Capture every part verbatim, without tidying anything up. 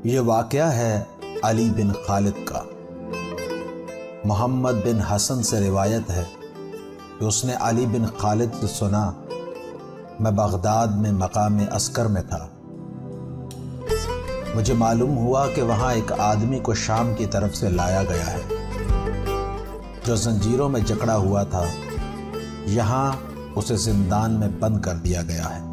یہ واقعہ ہے علی بن خالد کا۔ محمد بن حسن سے روایت ہے کہ اس نے علی بن خالد سے سنا، میں بغداد میں مقام عسکر میں تھا، مجھے معلوم ہوا کہ وہاں ایک آدمی کو شام کی طرف سے لایا گیا ہے جو زنجیروں میں جکڑا ہوا تھا، یہاں اسے زندان میں بند کر دیا گیا ہے۔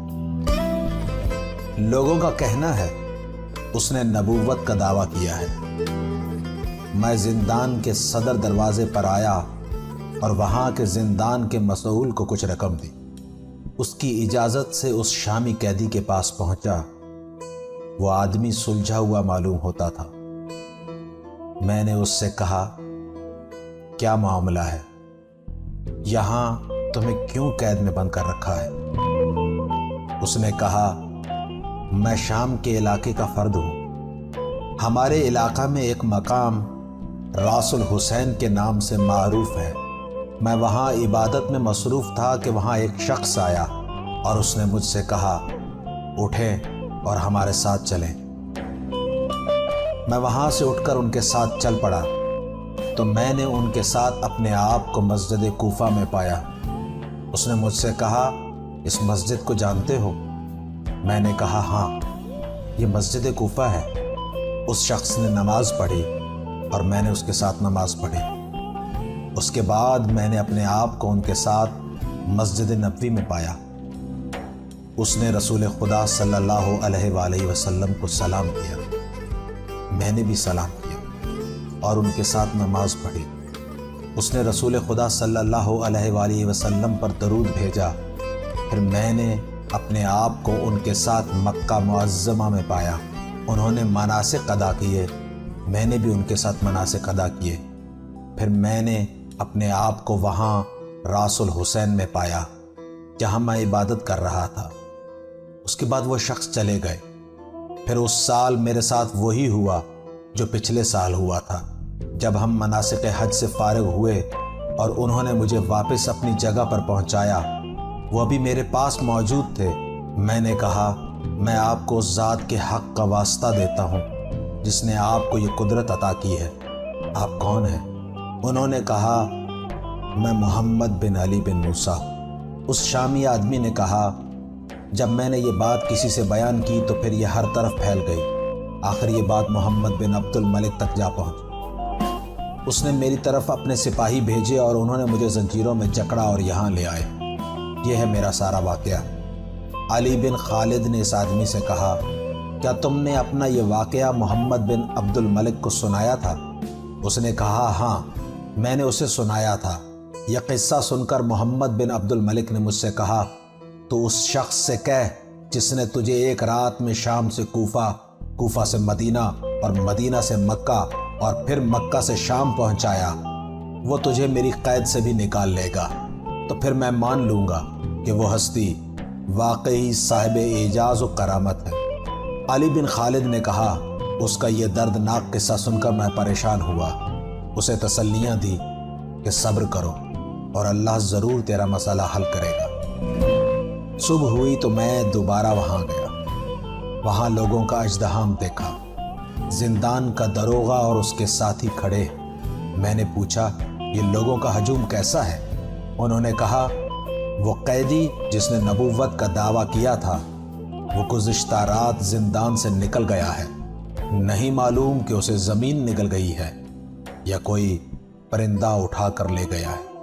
لوگوں کا کہنا ہے اس نے نبوت کا دعویٰ کیا ہے۔ میں زندان کے صدر دروازے پر آیا اور وہاں کے زندان کے مسئول کو کچھ رقم دی۔ اس کی اجازت سے اس شامی قیدی کے پاس پہنچا۔ وہ آدمی سلجھا ہوا معلوم ہوتا تھا۔ میں نے اس سے کہا، کیا معاملہ ہے؟ یہاں تمہیں کیوں قید میں بند کر رکھا ہے؟ اس نے کہا، میں شام کے علاقے کا فرد ہوں۔ ہمارے علاقہ میں ایک مقام راس الحسین کے نام سے معروف ہے۔ میں وہاں عبادت میں مصروف تھا کہ وہاں ایک شخص آیا اور اس نے مجھ سے کہا، اٹھیں اور ہمارے ساتھ چلیں۔ میں وہاں سے اٹھ کر ان کے ساتھ چل پڑا تو میں نے ان کے ساتھ اپنے آپ کو مسجد کوفہ میں پایا۔ اس نے مجھ سے کہا، اس مسجد کو جانتے ہو؟ میں نے کہا، ہاں، یہ مسجد کوفہ ہے۔ اس شخص نے نماز پڑھی اور میں نے اس کے ساتھ نماز پڑھی۔ اس کے بعد میں نے اپنے آپ کو ان کے ساتھ مسجد نبوی میں پایا۔ اس نے رسول خدا صلی اللہ علیہ وآلہ وسلم کو سلام کیا، میں نے بھی سلام کیا اور ان کے ساتھ نماز پڑھی۔ اس نے رسول خدا صلی اللہ علیہ وآلہ وسلم پر درود بھیجا۔ پھر میں نے اپنے آپ کو ان کے ساتھ مکہ معظمہ میں پایا۔ انہوں نے مناسک ادا کیے، میں نے بھی ان کے ساتھ مناسک ادا کیے۔ پھر میں نے اپنے آپ کو وہاں راس الحسین میں پایا جہاں میں عبادت کر رہا تھا۔ اس کے بعد وہ شخص چلے گئے۔ پھر اس سال میرے ساتھ وہی ہوا جو پچھلے سال ہوا تھا، جب ہم مناسک حج سے فارغ ہوئے اور انہوں نے مجھے واپس اپنی جگہ پر پہنچایا۔ وہ بھی میرے پاس موجود تھے۔ میں نے کہا، میں آپ کو اس ذات کے حق کا واسطہ دیتا ہوں جس نے آپ کو یہ قدرت عطا کی ہے۔ آپ کون ہیں؟ انہوں نے کہا، میں محمد بن علی بن موسیٰ۔ اس شامی آدمی نے کہا، جب میں نے یہ بات کسی سے بیان کی تو پھر یہ ہر طرف پھیل گئی۔ آخر یہ بات محمد بن عبد الملک تک جا پہنچی۔ اس نے میری طرف اپنے سپاہی بھیجے اور انہوں نے مجھے زنجیروں میں جکڑا اور یہاں لے آئے۔ یہ ہے میرا سارا واقعہ۔ علی بن خالد نے اس آدمی سے کہا، کیا تم نے اپنا یہ واقعہ محمد بن عبد الملک کو سنایا تھا؟ اس نے کہا، ہاں، میں نے اسے سنایا تھا۔ یہ قصہ سن کر محمد بن عبد الملک نے مجھ سے کہا، تو اس شخص سے کہہ جس نے تجھے ایک رات میں شام سے کوفہ، کوفہ سے مدینہ اور مدینہ سے مکہ اور پھر مکہ سے شام پہنچایا، وہ تجھے میری قید سے بھی نکال لے گا، تو پھر میں مان لوں گا کہ وہ ہستی واقعی صاحب اعجاز و کرامت ہے۔ علی بن خالد نے کہا، اس کا یہ دردناک قصہ سن کر میں پریشان ہوا۔ اسے تسلیاں دی کہ صبر کرو اور اللہ ضرور تیرا مسئلہ حل کرے گا۔ صبح ہوئی تو میں دوبارہ وہاں گیا۔ وہاں لوگوں کا ازدحام دیکھا۔ زندان کا داروغہ اور اس کے ساتھی کھڑے۔ میں نے پوچھا، یہ لوگوں کا ہجوم کیسا ہے؟ انہوں نے کہا، وہ قیدی جس نے نبوت کا دعویٰ کیا تھا وہ گزشتہ رات زندان سے نکل گیا ہے۔ نہیں معلوم کہ اسے زمین نگل گئی ہے یا کوئی پرندہ اٹھا کر لے گیا ہے۔